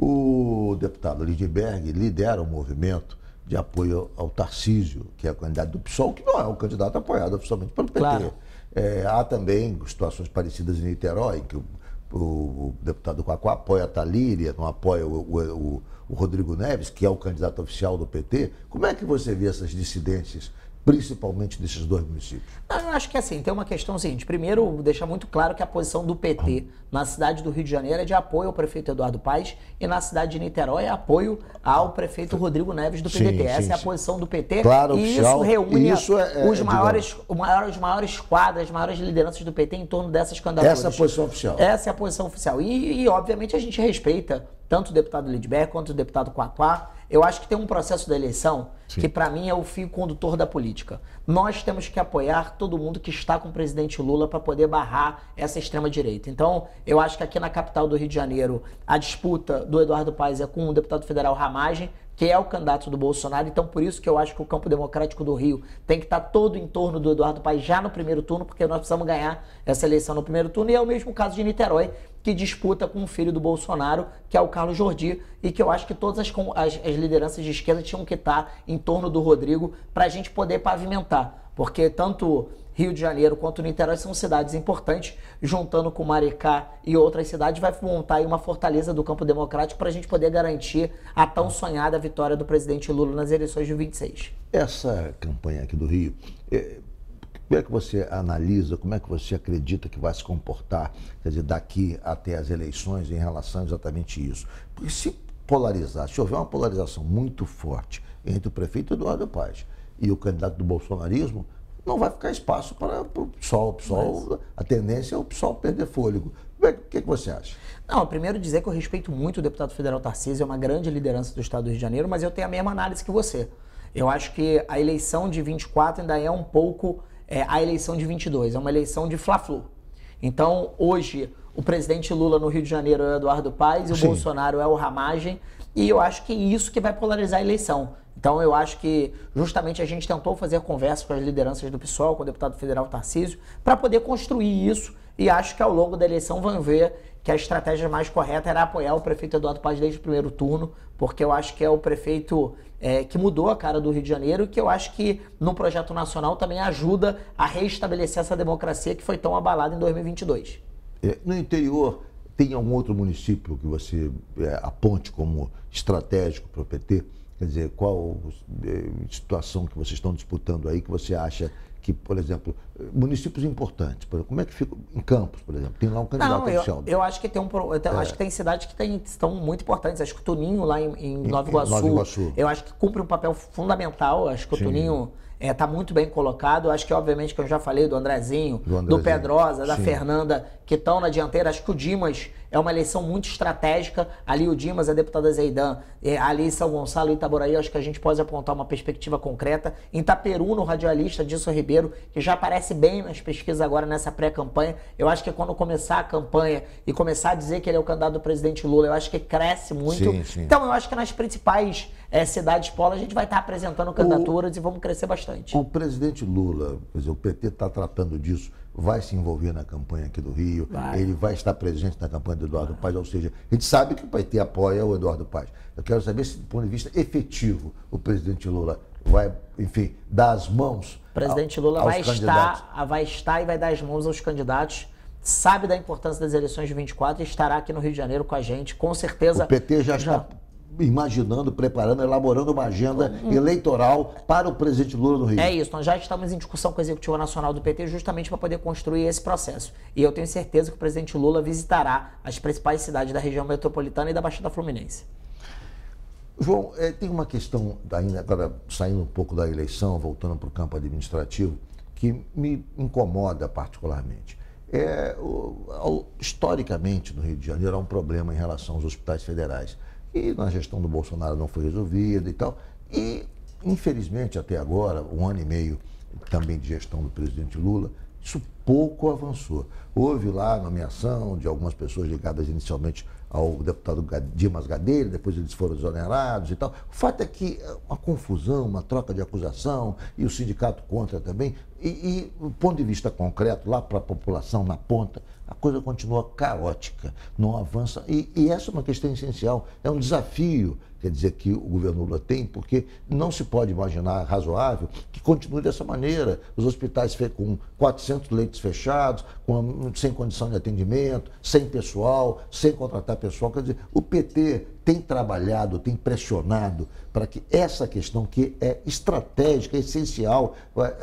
O deputado Lindbergh lidera um movimento de apoio ao Tarcísio, que é o candidato do PSOL, que não é um candidato apoiado oficialmente pelo P T. Claro. É, há também situações parecidas em Niterói, que o, o, o deputado Quaquá apoia a Talíria, não apoia o, o, o Rodrigo Neves, que é o candidato oficial do P T. Como é que você vê essas dissidências principalmente desses dois municípios? Não, eu acho que assim, tem uma questão seguinte. Primeiro, deixar muito claro que a posição do P T na cidade do Rio de Janeiro é de apoio ao prefeito Eduardo Paes e na cidade de Niterói é apoio ao prefeito Rodrigo Neves do P D T. Sim, Essa sim, é a posição do P T. Claro, e oficial, isso reúne isso é, os, é, maiores, o maior, os maiores quadras, as maiores lideranças do P T em torno dessas candidaturas. Essa é a posição oficial. Essa é a posição oficial. E, e obviamente, a gente respeita tanto o deputado Lidberg quanto o deputado Quatuá. Eu acho que tem um processo da eleição Sim. que, para mim, é o fio condutor da política. Nós temos que apoiar todo mundo que está com o presidente Lula para poder barrar essa extrema-direita. Então, eu acho que aqui na capital do Rio de Janeiro, a disputa do Eduardo Paes é com o deputado federal Ramagem, que é o candidato do Bolsonaro. Então, por isso que eu acho que o campo democrático do Rio tem que estar todo em torno do Eduardo Paes já no primeiro turno, porque nós precisamos ganhar essa eleição no primeiro turno. E é o mesmo caso de Niterói, que disputa com o filho do Bolsonaro, que é o Carlos Jordi, e que eu acho que todas as, as, as lideranças de esquerda tinham que estar em torno do Rodrigo para a gente poder pavimentar. Porque tanto Rio de Janeiro quanto Niterói são cidades importantes, juntando com Maricá e outras cidades, vai montar aí uma fortaleza do campo democrático para a gente poder garantir a tão sonhada vitória do presidente Lula nas eleições de vinte e seis. Essa campanha aqui do Rio, é, como é que você analisa, como é que você acredita que vai se comportar, quer dizer, daqui até as eleições em relação a exatamente isso? Porque se polarizar, se houver uma polarização muito forte entre o prefeito Eduardo Paes e o candidato do bolsonarismo, não vai ficar espaço para o PSOL. O PSOL Mas... A tendência é o PSOL perder fôlego. O que, que você acha? Não, primeiro dizer que eu respeito muito o deputado federal Tarcísio, é uma grande liderança do estado do Rio de Janeiro, mas eu tenho a mesma análise que você. Eu acho que a eleição de vinte e quatro ainda é um pouco é, a eleição de vinte e dois, é uma eleição de fla-flu. Então, hoje, o presidente Lula no Rio de Janeiro é o Eduardo Paes e o Sim. Bolsonaro é o Ramagem, e eu acho que é isso que vai polarizar a eleição. Então, eu acho que justamente a gente tentou fazer conversa com as lideranças do PSOL, com o deputado federal Tarcísio, para poder construir isso, e acho que ao longo da eleição vão ver que a estratégia mais correta era apoiar o prefeito Eduardo Paes desde o primeiro turno, porque eu acho que é o prefeito é, que mudou a cara do Rio de Janeiro e que eu acho que no projeto nacional também ajuda a reestabelecer essa democracia que foi tão abalada em dois mil e vinte e dois. É, no interior, tem algum outro município que você é, aponte como estratégico para o P T? Quer dizer, qual é, situação que vocês estão disputando aí que você acha que, por exemplo, municípios importantes, por exemplo, como é que fica em Campos, por exemplo? Tem lá um candidato Não, eu, oficial. Eu acho que tem um, eu é. acho que tem cidades que tem, estão muito importantes. Acho que o Tuninho lá em, em, em Nova Iguaçu, Nova Iguaçu, eu acho que cumpre um papel fundamental. Acho que Sim. o Tuninho está é, muito bem colocado. Acho que, obviamente, que eu já falei do Andrezinho, do, Andrezinho. do Pedrosa, da Sim. Fernanda, que estão na dianteira. Acho que o Dimas é uma eleição muito estratégica. Ali o Dimas, a deputada Zeidan, é, ali em São Gonçalo e Itaboraí, acho que a gente pode apontar uma perspectiva concreta. Em Itaperu, no radialista Dilson Ribeiro, que já aparece bem nas pesquisas agora nessa pré-campanha. Eu acho que quando começar a campanha e começar a dizer que ele é o candidato do presidente Lula, eu acho que cresce muito. Sim, sim. Então eu acho que nas principais é, cidades polo a gente vai estar apresentando candidaturas o, e vamos crescer bastante. O presidente Lula, quer dizer, o P T está tratando disso, vai se envolver na campanha aqui do Rio, vai. ele vai estar presente na campanha do Eduardo vai. Paes, ou seja, a gente sabe que o P T apoia o Eduardo Paes. Eu quero saber se, do ponto de vista efetivo, o presidente Lula vai, enfim, dar as mãos O presidente Lula aos vai estar, vai estar e vai dar as mãos aos candidatos, sabe da importância das eleições de vinte e quatro e estará aqui no Rio de Janeiro com a gente, com certeza. O P T já, já... está imaginando, preparando, elaborando uma agenda hum. eleitoral para o presidente Lula no Rio. É isso, nós já estamos em discussão com a Executiva Nacional do P T justamente para poder construir esse processo. E eu tenho certeza que o presidente Lula visitará as principais cidades da região metropolitana e da Baixada Fluminense. João, é, tem uma questão, ainda agora saindo um pouco da eleição, voltando para o campo administrativo, que me incomoda particularmente. É, o, historicamente, no Rio de Janeiro, há um problema em relação aos hospitais federais. E na gestão do Bolsonaro não foi resolvida e tal. E, infelizmente, até agora, um ano e meio também de gestão do presidente Lula, isso pouco avançou. Houve lá a nomeação de algumas pessoas ligadas inicialmente ao deputado Dimas Gadelha, depois eles foram exonerados e tal. O fato é que uma confusão, uma troca de acusação, e o sindicato contra também, e, e do ponto de vista concreto, lá para a população, na ponta, a coisa continua caótica, não avança. E, e essa é uma questão essencial, é um desafio. Quer quer dizer, que o governo Lula tem, porque não se pode imaginar razoável que continue dessa maneira. Os hospitais com quatrocentos leitos fechados, com, sem condição de atendimento, sem pessoal, sem contratar pessoal. Quer dizer, o P T tem trabalhado, tem pressionado para que essa questão, que é estratégica, é essencial.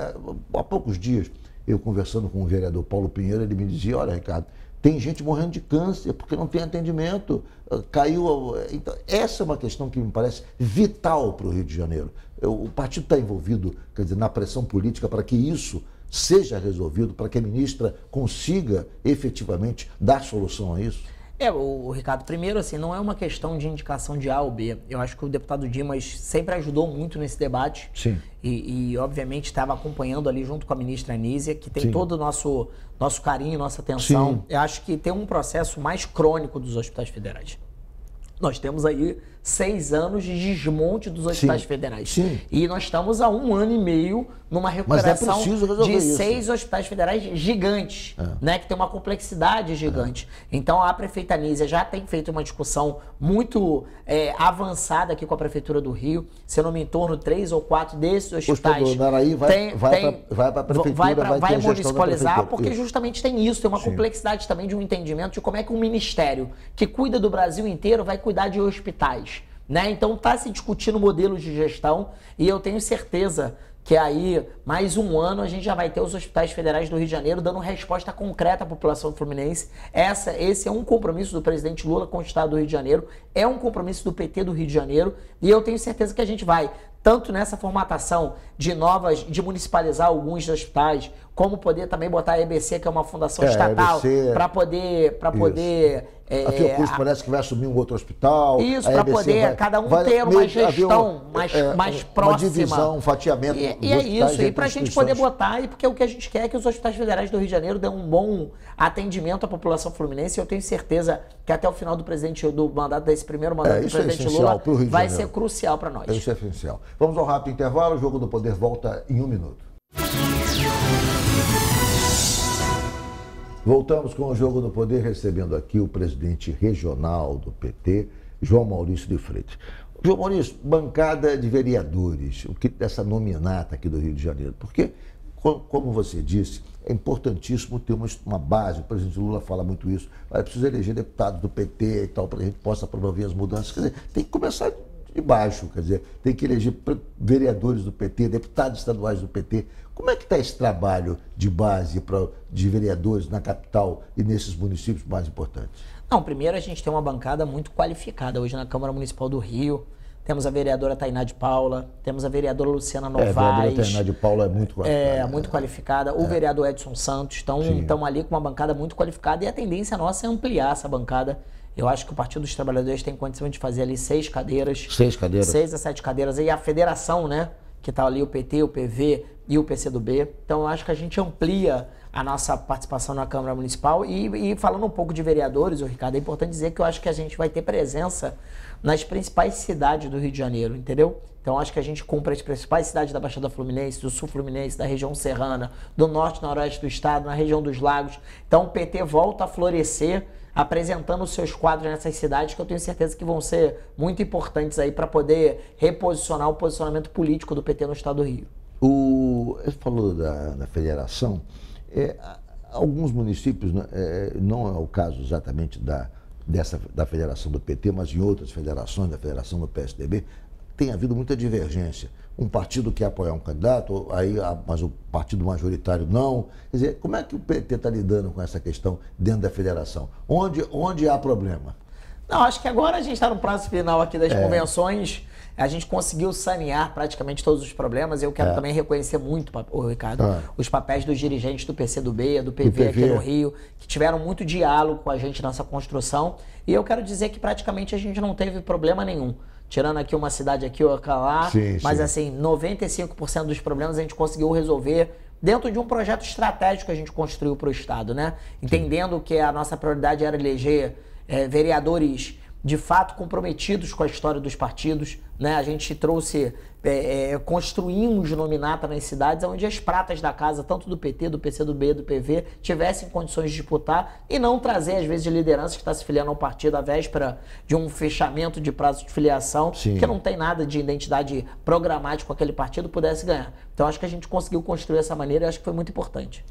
Há poucos dias, eu conversando com o vereador Paulo Pinheiro, ele me dizia, olha, Ricardo, tem gente morrendo de câncer porque não tem atendimento, caiu... Então, essa é uma questão que me parece vital para o Rio de Janeiro. O partido está envolvido, quer dizer, na pressão política para que isso seja resolvido, para que a ministra consiga efetivamente dar solução a isso. É, o, o Ricardo, primeiro, assim, não é uma questão de indicação de A ou B. Eu acho que o deputado Dimas sempre ajudou muito nesse debate. Sim. E, e obviamente, estava acompanhando ali junto com a ministra Anísia, que tem Sim. todo o nosso, nosso carinho, nossa atenção. Sim. Eu acho que tem um processo mais crônico dos hospitais federais. Nós temos aí seis anos de desmonte dos hospitais Sim. federais. Sim. E nós estamos há um ano e meio numa recuperação Mas é preciso resolver de isso. seis hospitais federais gigantes, É. né, que tem uma complexidade gigante. É. Então a prefeita Anísia já tem feito uma discussão muito é, avançada aqui com a Prefeitura do Rio, se eu não me engano, em torno de três ou quatro desses hospitais. O Naraí vai, tem, vai tem, para a Prefeitura, vai, pra, vai, vai ter a gestão municipalizar, da porque isso. justamente tem isso, tem uma Sim. complexidade também de um entendimento de como é que um ministério que cuida do Brasil inteiro vai cuidar de hospitais. Né? Então está se discutindo modelos de gestão e eu tenho certeza que aí, mais um ano, a gente já vai ter os hospitais federais do Rio de Janeiro dando resposta concreta à população fluminense. Essa, esse é um compromisso do presidente Lula com o Estado do Rio de Janeiro, é um compromisso do P T do Rio de Janeiro e eu tenho certeza que a gente vai, tanto nessa formatação de novas, de municipalizar alguns hospitais, como poder também botar a E B C, que é uma fundação é, estatal, E B C, para poder... Pra poder É, a Fiocruz a, parece que vai assumir um outro hospital. Isso, para poder vai, cada um vai, ter uma gestão um, mais, é, mais próxima. Uma divisão, um fatiamento. E, e é isso, e para a gente poder botar, e porque o que a gente quer é que os hospitais federais do Rio de Janeiro dêem um bom atendimento à população fluminense. Eu tenho certeza que até o final do presidente do mandato, desse primeiro mandato é, do presidente é Lula, vai ser crucial para nós. Isso é essencial. Vamos ao rápido intervalo, o Jogo do Poder volta em um minuto. Voltamos com o Jogo do Poder, recebendo aqui o presidente regional do P T, João Maurício de Freitas. João Maurício, bancada de vereadores, o que dessa nominata aqui do Rio de Janeiro, porque, como você disse, é importantíssimo ter uma, uma base, o presidente Lula fala muito isso, é preciso eleger deputados do P T e tal, para que a gente possa promover as mudanças, quer dizer, tem que começar de baixo, quer dizer, tem que eleger vereadores do P T, deputados estaduais do P T. Como é que está esse trabalho de base pra, de vereadores na capital e nesses municípios mais importantes? Não, primeiro a gente tem uma bancada muito qualificada hoje na Câmara Municipal do Rio. Temos a vereadora Tainá de Paula, temos a vereadora Luciana Novaes. É, a vereadora Tainá de Paula é muito qualificada. É, muito qualificada. O é. vereador Edson Santos. Então, estamos ali com uma bancada muito qualificada e a tendência nossa é ampliar essa bancada. Eu acho que o Partido dos Trabalhadores tem condição de fazer ali seis cadeiras. Seis cadeiras. Seis a sete cadeiras. E a federação, né? Que está ali o P T, o P V e o P C do B. Então, eu acho que a gente amplia a nossa participação na Câmara Municipal. E, e falando um pouco de vereadores, o Ricardo, é importante dizer que eu acho que a gente vai ter presença nas principais cidades do Rio de Janeiro, entendeu? Então, acho que a gente cumpre as principais cidades da Baixada Fluminense, do Sul Fluminense, da região serrana, do norte e noroeste do estado, na região dos lagos. Então, o P T volta a florescer, apresentando os seus quadros nessas cidades, que eu tenho certeza que vão ser muito importantes aí para poder reposicionar o posicionamento político do P T no estado do Rio. O, ele falou da, da federação. É, alguns municípios, é, não é o caso exatamente da, dessa, da federação do P T, mas em outras federações, da federação do P S D B, tem havido muita divergência. Um partido quer apoiar um candidato, aí, mas o partido majoritário não. Quer dizer, como é que o P T está lidando com essa questão dentro da federação? Onde, onde há problema? Não, acho que agora a gente está no prazo final aqui das é. convenções. A gente conseguiu sanear praticamente todos os problemas. Eu quero é. também reconhecer muito, o Ricardo, ah. os papéis dos dirigentes do P C do B, do P V, do P V aqui no Rio, que tiveram muito diálogo com a gente nessa construção. E eu quero dizer que praticamente a gente não teve problema nenhum. Tirando aqui uma cidade aqui ou lá, sim, mas sim. assim, noventa e cinco por cento dos problemas a gente conseguiu resolver dentro de um projeto estratégico que a gente construiu para o Estado, né? Entendendo sim. que a nossa prioridade era eleger é, vereadores de fato comprometidos com a história dos partidos, né? A gente trouxe, é, é, construímos nominata nas cidades onde as pratas da casa, tanto do P T, do P C do B, do P V, tivessem condições de disputar e não trazer, às vezes, de liderança que está se filiando ao partido à véspera de um fechamento de prazo de filiação, Sim. que não tem nada de identidade programática com aquele partido, pudesse ganhar. Então, acho que a gente conseguiu construir essa maneira e acho que foi muito importante.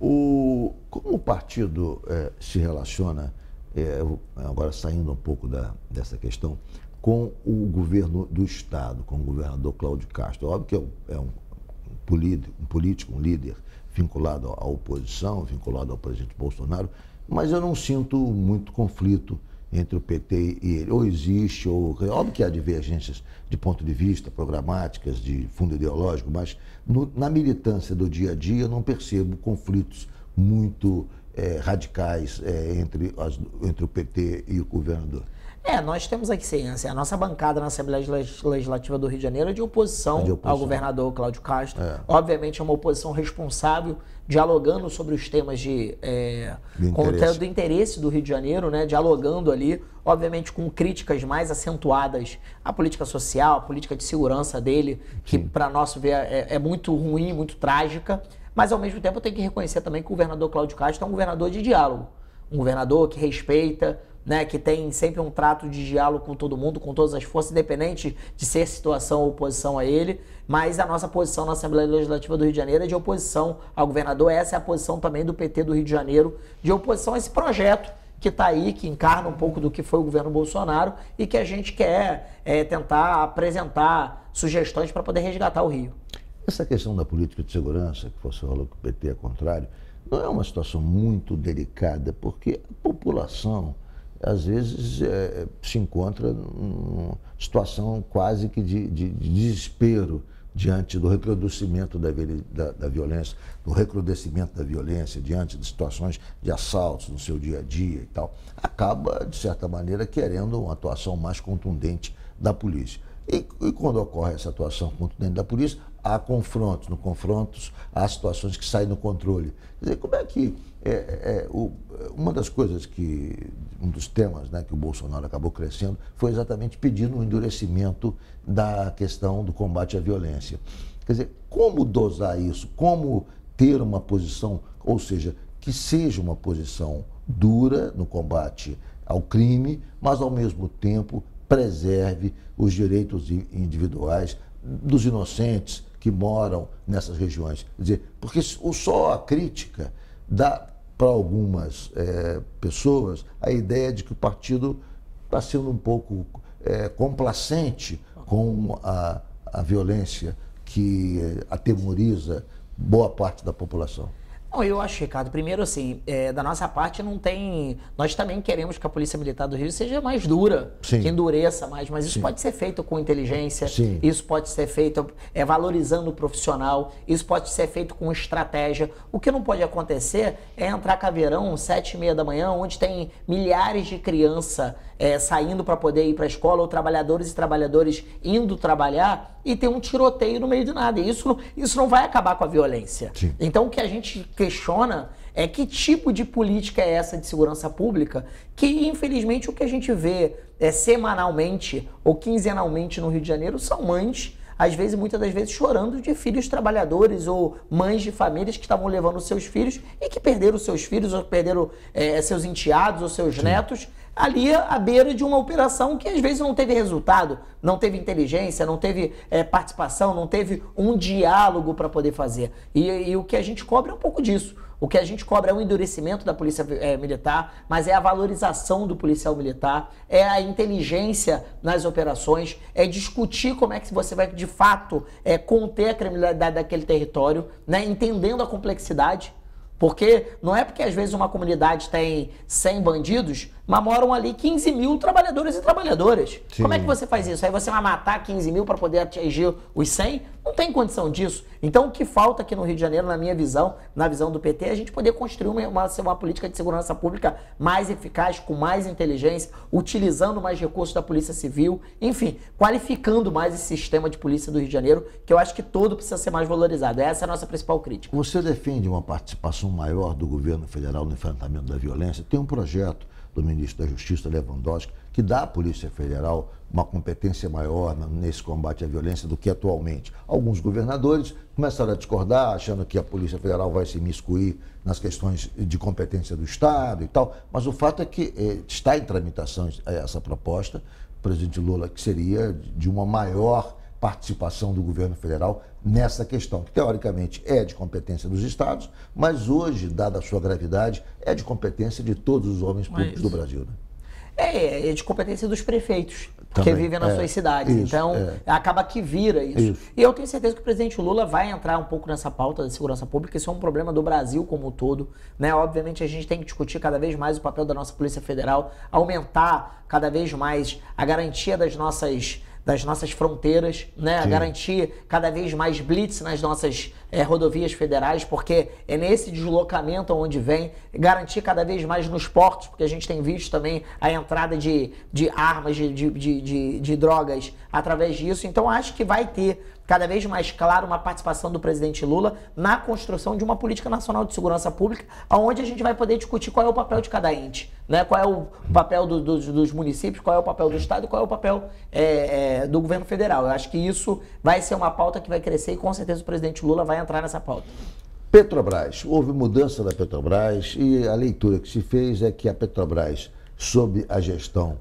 O, como o partido é, se relaciona, é, agora saindo um pouco da, dessa questão, com o governo do Estado, com o governador Cláudio Castro? Óbvio que é um, é um, político, um político, um líder vinculado à oposição, vinculado ao presidente Bolsonaro, mas eu não sinto muito conflito entre o P T e ele. Ou existe, ou... Óbvio que há divergências de ponto de vista, programáticas, de fundo ideológico, mas no, na militância do dia a dia eu não percebo conflitos muito é, radicais é, entre, as, entre o P T e o governador. É, nós temos aqui sim, assim, a nossa bancada na Assembleia Legislativa do Rio de Janeiro é de oposição, é de oposição. ao governador Cláudio Castro. É. Obviamente é uma oposição responsável, dialogando sobre os temas de, é, do, com, interesse. do interesse do Rio de Janeiro, né, dialogando ali, obviamente com críticas mais acentuadas à política social, à política de segurança dele, que para nosso ver é, é muito ruim, muito trágica, mas ao mesmo tempo eu tenho que reconhecer também que o governador Cláudio Castro é um governador de diálogo, um governador que respeita, né, que tem sempre um trato de diálogo com todo mundo, com todas as forças, independente de ser situação ou oposição a ele, mas a nossa posição na Assembleia Legislativa do Rio de Janeiro é de oposição ao governador. Essa é a posição também do P T do Rio de Janeiro, de oposição a esse projeto que está aí, que encarna um pouco do que foi o governo Bolsonaro e que a gente quer é, tentar apresentar sugestões para poder resgatar o Rio. Essa questão da política de segurança, que você falou que o P T é contrário, não é uma situação muito delicada, porque a população às vezes é, se encontra numa situação quase que de, de, de desespero diante do recrudescimento da, da, da violência, do recrudescimento da violência, diante de situações de assaltos no seu dia a dia e tal, acaba, de certa maneira, querendo uma atuação mais contundente da polícia. E, e quando ocorre essa atuação contundente da polícia, há confrontos, no confrontos há situações que saem do controle. Quer dizer, como é que é, é, o, uma das coisas que, um dos temas, né, que o Bolsonaro acabou crescendo foi exatamente pedindo um endurecimento da questão do combate à violência. Quer dizer, como dosar isso? Como ter uma posição, ou seja, que seja uma posição dura no combate ao crime, mas ao mesmo tempo preserve os direitos individuais dos inocentes que moram nessas regiões. Quer dizer, porque só a crítica dá para algumas é, pessoas a ideia de que o partido está sendo um pouco é, complacente com a, a violência que atemoriza boa parte da população. Bom, eu acho, Ricardo, primeiro assim, é, da nossa parte não tem... Nós também queremos que a Polícia Militar do Rio seja mais dura, Sim. que endureça mais, mas isso Sim. pode ser feito com inteligência, Sim. isso pode ser feito é, valorizando o profissional, isso pode ser feito com estratégia. O que não pode acontecer é entrar caveirão sete e meia da manhã, onde tem milhares de crianças é, saindo para poder ir para a escola, ou trabalhadores e trabalhadores indo trabalhar, e ter um tiroteio no meio de nada. E isso não, isso não vai acabar com a violência. Sim. Então, o que a gente questiona é que tipo de política é essa de segurança pública que, infelizmente, o que a gente vê é, semanalmente ou quinzenalmente no Rio de Janeiro são mães, às vezes, muitas das vezes, chorando de filhos trabalhadores ou mães de famílias que estavam levando seus filhos e que perderam seus filhos ou perderam é, seus enteados ou seus Sim. netos ali à beira de uma operação que às vezes não teve resultado, não teve inteligência, não teve é, participação, não teve um diálogo para poder fazer. E, e o que a gente cobra é um pouco disso. O que a gente cobra é o endurecimento da polícia é, militar, mas é a valorização do policial militar, é a inteligência nas operações, é discutir como é que você vai, de fato, é, conter a criminalidade daquele território, né, entendendo a complexidade. Porque não é porque às vezes uma comunidade tem cem bandidos, mas moram ali quinze mil trabalhadores e trabalhadoras. Sim. Como é que você faz isso? Aí você vai matar quinze mil para poder atingir os cem? Não tem condição disso. Então o que falta aqui no Rio de Janeiro, na minha visão, na visão do P T, é a gente poder construir uma, uma, uma política de segurança pública mais eficaz, com mais inteligência, utilizando mais recursos da Polícia Civil, enfim, qualificando mais esse sistema de polícia do Rio de Janeiro, que eu acho que todo precisa ser mais valorizado. Essa é a nossa principal crítica. Você defende uma participação maior do governo federal no enfrentamento da violência? Tem um projeto do ministro da Justiça, Lewandowski, que dá à Polícia Federal uma competência maior nesse combate à violência do que atualmente. Alguns governadores começaram a discordar, achando que a Polícia Federal vai se imiscuir nas questões de competência do Estado e tal, mas o fato é que eh, está em tramitação essa proposta, o presidente Lula, que seria de uma maior participação do governo federal nessa questão, que teoricamente é de competência dos estados, mas hoje, dada a sua gravidade, é de competência de todos os homens públicos do Brasil, né? É, é de competência dos prefeitos, porque Também, vivem nas é, suas cidades. isso, então, é. acaba que vira isso. Isso. E eu tenho certeza que o presidente Lula vai entrar um pouco nessa pauta da segurança pública. Isso é um problema do Brasil como um todo, né? Obviamente, a gente tem que discutir cada vez mais o papel da nossa Polícia Federal, aumentar cada vez mais a garantia das nossas... das nossas fronteiras, né? A garantir cada vez mais blitz nas nossas é, rodovias federais, porque é nesse deslocamento onde vem, garantir cada vez mais nos portos, porque a gente tem visto também a entrada de, de armas, de, de, de, de, de drogas através disso. Então, acho que vai ter cada vez mais claro uma participação do presidente Lula na construção de uma política nacional de segurança pública, onde a gente vai poder discutir qual é o papel de cada ente, né? Qual é o papel do, do, dos municípios, qual é o papel do Estado e qual é o papel é, é, do governo federal. Eu acho que isso vai ser uma pauta que vai crescer e com certeza o presidente Lula vai entrar nessa pauta. Petrobras, houve mudança da Petrobras e a leitura que se fez é que a Petrobras, sob a gestão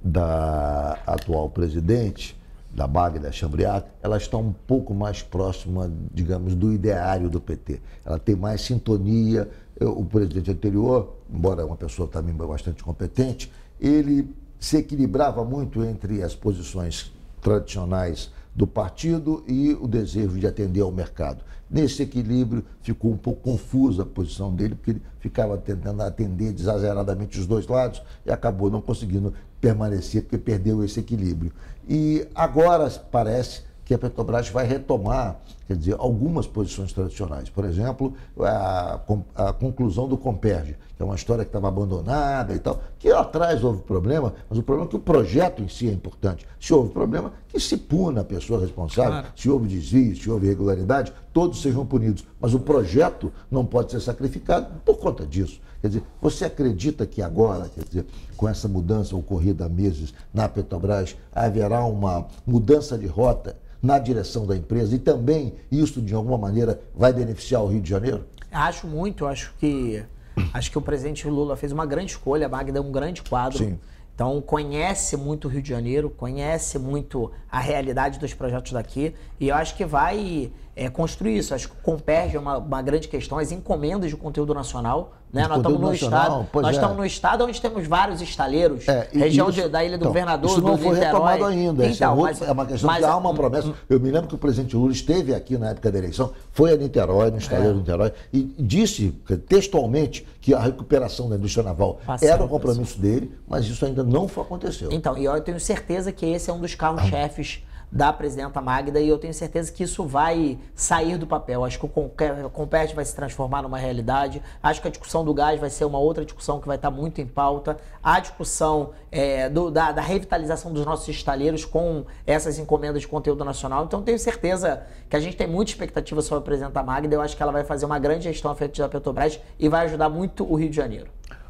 da atual presidente, da Magda Chambriard, ela está um pouco mais próxima, digamos, do ideário do P T. Ela tem mais sintonia. O presidente anterior, embora uma pessoa também bastante competente, ele se equilibrava muito entre as posições tradicionais do partido e o desejo de atender ao mercado. Nesse equilíbrio ficou um pouco confusa a posição dele, porque ele ficava tentando atender desazeradamente os dois lados e acabou não conseguindo permanecer, porque perdeu esse equilíbrio. E agora parece que a Petrobras vai retomar, quer dizer, algumas posições tradicionais. Por exemplo, a, a conclusão do Comperj, que é uma história que estava abandonada e tal, que lá atrás houve problema, mas o problema é que o projeto em si é importante. Se houve problema, que se puna a pessoa responsável. Claro. Se houve desvio, se houve irregularidade, todos sejam punidos. Mas o projeto não pode ser sacrificado por conta disso. Quer dizer, você acredita que agora, quer dizer, com essa mudança ocorrida há meses na Petrobras, haverá uma mudança de rota na direção da empresa e também isso, de alguma maneira, vai beneficiar o Rio de Janeiro? Acho muito, acho que, acho que o presidente Lula fez uma grande escolha, a Magda é um grande quadro. Sim. Então, conhece muito o Rio de Janeiro, conhece muito a realidade dos projetos daqui e eu acho que vai é, construir isso. Acho que o Comperj é uma, uma grande questão, as encomendas de conteúdo nacional. Né? Nós estamos no nacional, estado, nós é. estamos no estado onde temos vários estaleiros, é, e, região isso, de, da Ilha do então, Governador, isso não do foi Niterói. retomado ainda. Então, é, outro, mas, é uma questão mas, que há uma promessa. Eu me lembro que o presidente Lula esteve aqui na época da eleição, foi a Niterói, no estaleiro é. de Niterói, e disse textualmente que a recuperação da indústria naval passado, era um compromisso passado. dele, mas isso ainda não aconteceu. Então, e eu tenho certeza que esse é um dos carros-chefes da presidenta Magda e eu tenho certeza que isso vai sair do papel. Acho que o Comperj vai se transformar numa realidade. Acho que a discussão do gás vai ser uma outra discussão que vai estar muito em pauta. A discussão é, do, da, da revitalização dos nossos estaleiros com essas encomendas de conteúdo nacional. Então tenho certeza que a gente tem muita expectativa sobre a presidenta Magda. Eu acho que ela vai fazer uma grande gestão à frente da Petrobras e vai ajudar muito o Rio de Janeiro.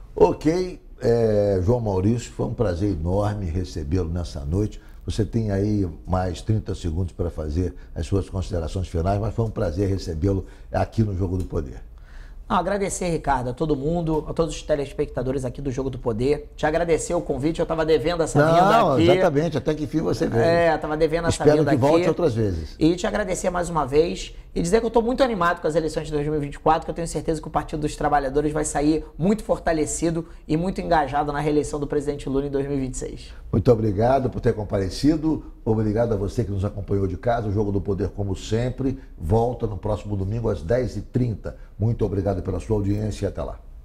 Ok, é, João Maurício, foi um prazer enorme recebê-lo nessa noite. Você tem aí mais trinta segundos para fazer as suas considerações finais, mas foi um prazer recebê-lo aqui no Jogo do Poder. Não, agradecer, Ricardo, a todo mundo, a todos os telespectadores aqui do Jogo do Poder. Te agradecer o convite, eu estava devendo essa Não, vinda aqui. Exatamente, até que enfim você veio. É, estava devendo essa Espero vinda aqui. Espero que volte outras vezes. E te agradecer mais uma vez e dizer que eu estou muito animado com as eleições de dois mil e vinte e quatro, que eu tenho certeza que o Partido dos Trabalhadores vai sair muito fortalecido e muito engajado na reeleição do presidente Lula em dois mil e vinte e seis. Muito obrigado por ter comparecido. Obrigado a você que nos acompanhou de casa. O Jogo do Poder, como sempre, volta no próximo domingo às dez e trinta. Muito obrigado pela sua audiência e até lá.